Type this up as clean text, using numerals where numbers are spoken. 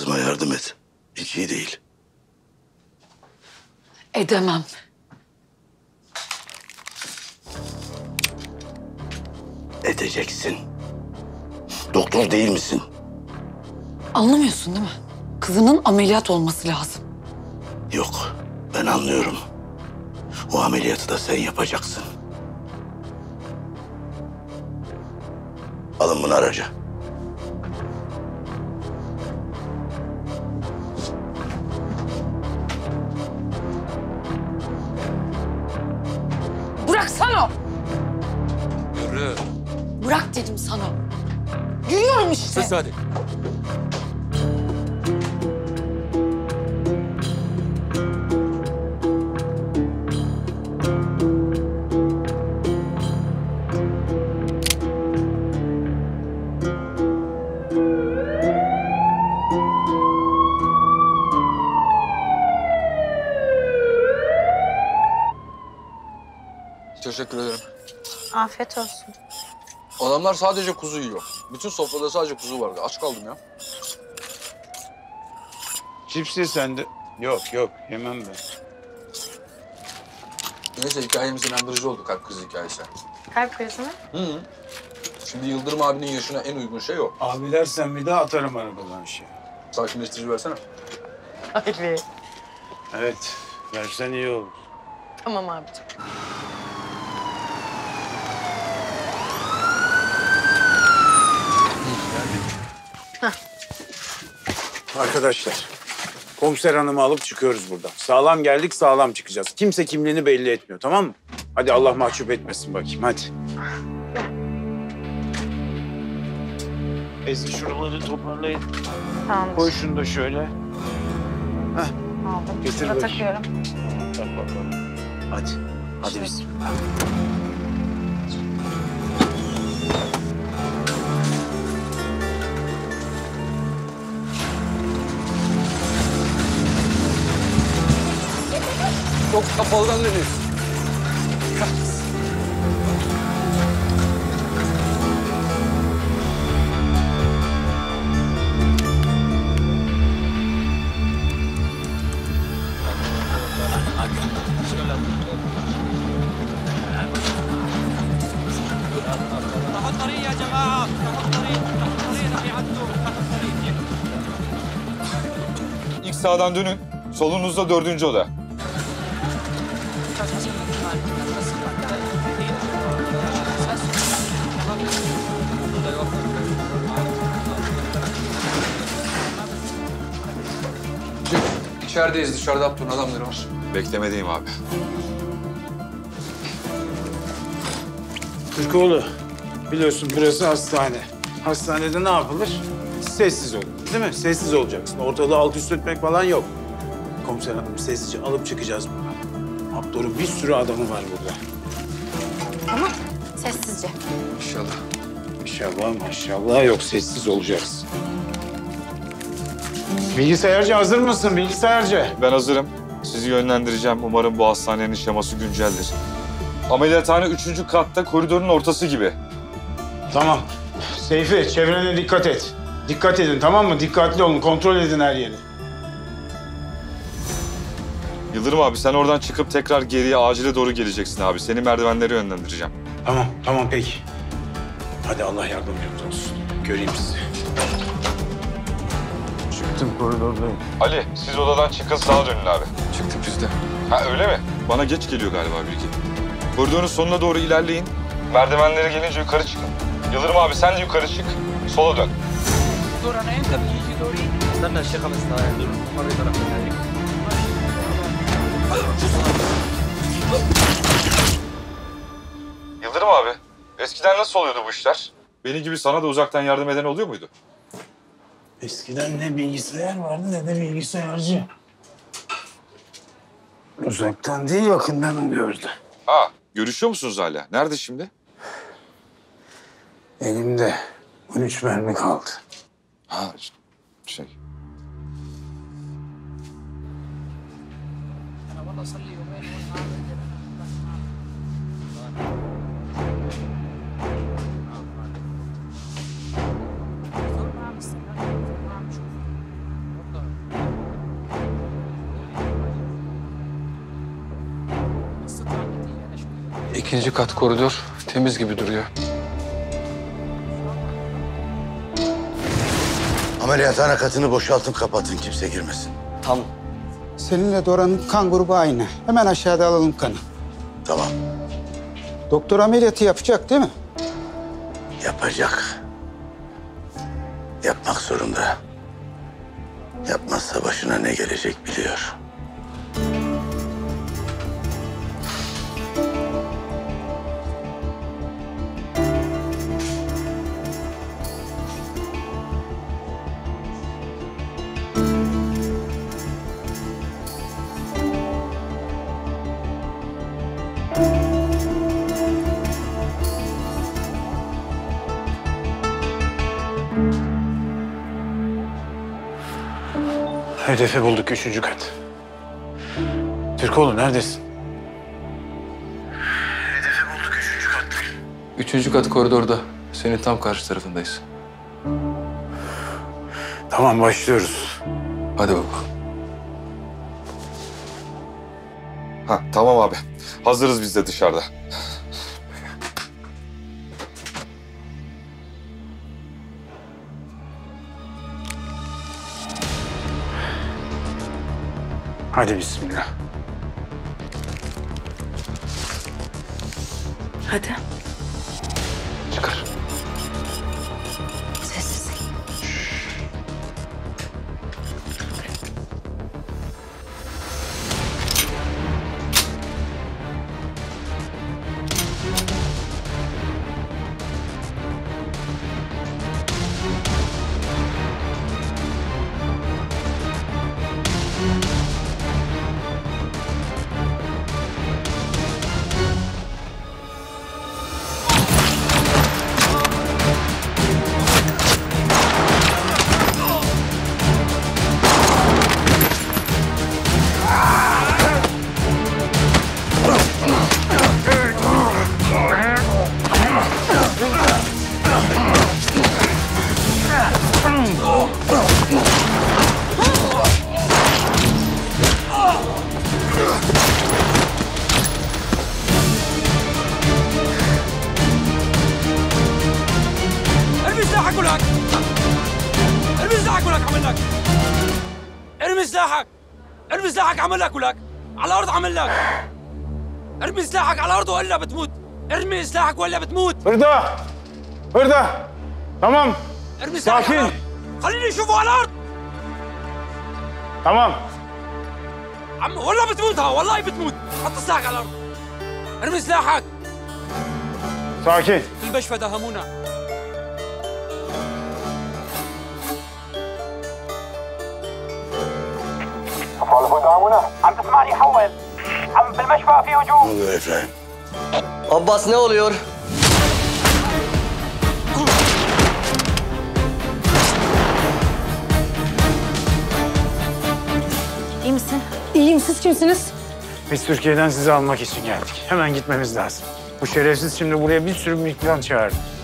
Kızıma yardım et. Hiç iyi değil. Edemem. Edeceksin. Doktor değil misin? Anlamıyorsun değil mi? Kızının ameliyat olması lazım. Yok, ben anlıyorum. O ameliyatı da sen yapacaksın. Alın bunu araca. Bıraksana! Yürü. Bırak dedim sana. Yürüyorum işte. Sus hadi. Teşekkür ederim. Afiyet olsun. Adamlar sadece kuzu yiyor. Bütün sofrada sadece kuzu vardı. Aç kaldım ya. Cipsi sende. Yok yok yemem ben. Neyse hikayemiz inandırıcı oldu, kalp krizi hikayesi. Kalp krizi mi? Hı. Şimdi Yıldırım abinin yaşına en uygun şey o. Abi dersen bir daha atarım arabadan şey. Sakinleştirici versene. Ali. Evet versen iyi olur. Tamam abicim. Arkadaşlar komiser hanımı alıp çıkıyoruz buradan. Sağlam geldik sağlam çıkacağız. Kimse kimliğini belli etmiyor tamam mı? Hadi Allah mahcup etmesin bakayım hadi. Ezi şuraları toparlayın. Tamam. Koy şunu da şöyle. Aldım. Getir Şurada bakayım. takıyorum. Tak bakalım. Hadi. Hadi bismillah. Çok kapalıdan dönüyorsun. فتحوا الطريق يا جماعة، فتحوا الطريق، فتحوا الطريق رح يعدوا، فتحوا الطريق. İlk sağdan dönün. Solunuzda 4. oda. İçerideyiz, dışarıda Abdur'un adamları var. Beklemedeyim abi. Türkoğlu biliyorsun burası hastane. Hastanede ne yapılır? Sessiz olun değil mi? Sessiz olacaksın. Ortalığı alt üst etmek falan yok. Komiser hanım sessizce alıp çıkacağız buradan. Abdur'un bir sürü adamı var burada. Tamam. Sessizce. İnşallah. İnşallah maşallah yok sessiz olacaksın. Bilgisayarcı hazır mısın bilgisayarcı? Ben hazırım. Sizi yönlendireceğim. Umarım bu hastanenin şeması günceldir. Ameliyathane 3. katta koridorun ortası gibi. Tamam. Seyfi çevrene dikkat et. Dikkat edin tamam mı? Dikkatli olun kontrol edin her yeri. Yıldırım abi sen oradan çıkıp tekrar geriye acile doğru geleceksin abi. Seni merdivenlere yönlendireceğim. Tamam peki. Hadi Allah yardımcımız olsun. Göreyim sizi. Çıktım koridordayım. Ali siz odadan çıkın sağa dönün abi. Çıktık biz de. Ha öyle mi? Bana geç geliyor galiba bilgi. Koridorun sonuna doğru ilerleyin. Merdivenlere gelince yukarı çıkın. Yıldırım abi sen de yukarı çık. Sola dön. دور أنا إمتى بيجي دوري؟ استنى الشيخ 5 دقايق دور الممرضة رح تجي. Yıldırım abi eskiden nasıl oluyordu bu işler? Benim gibi sana da uzaktan yardım eden oluyor muydu? Eskiden ne bilgisayar vardı ne de bilgisayarcı. Uzaktan değil yakından oluyordu. Ha görüşüyor musunuz hala? Nerede şimdi? Elimde 13 mermi kaldı. Ha şey. أنا والله صار لي يومين وما عم İkinci kat koridor temiz gibi duruyor. Ameliyathane katını boşaltın, kapatın. Kimse girmesin. Tamam. Seninle Dora'nın kan grubu aynı. Hemen aşağıda alalım kanı. Tamam. Doktor ameliyatı yapacak değil mi? Yapacak. Yapmak zorunda. Yapmazsa başına ne gelecek biliyor. Hedefi bulduk, 3. kat. Türkoğlu neredesin? Üçüncü kat koridorda. Senin tam karşı tarafındayız. Tamam, başlıyoruz. Hadi bakalım. Ha, tamam abi. Hazırız biz de dışarıda. Hadi bismillah. Hadi. Çıkar. Sessiz. ارمي سلاحك ولك ارمي سلاحك ولك عمل لك ارمي سلاحك ارمي سلاحك عمل لك ولك على الارض عمل لك ارمي سلاحك على الارض والا بتموت ارمي سلاحك والا بتموت Hırda! Hırda! Tamam, ارمي سلاحك على ساكن. الارض خليني اشوفه على الارض tamam. عم والله بتموت ها والله بتموت حط سلاحك على الارض ارمي سلاحك Sakin. المشفى داهمونا عم تسمعني حول عم بالمشفى في Ne هجوم oluyor Efraim? Abbas ne oluyor? İyi misin? İyiyim, siz kimsiniz? Biz Türkiye'den sizi almak için geldik. Hemen gitmemiz lazım. Bu şerefsiz şimdi buraya bir sürü migran çağırdı.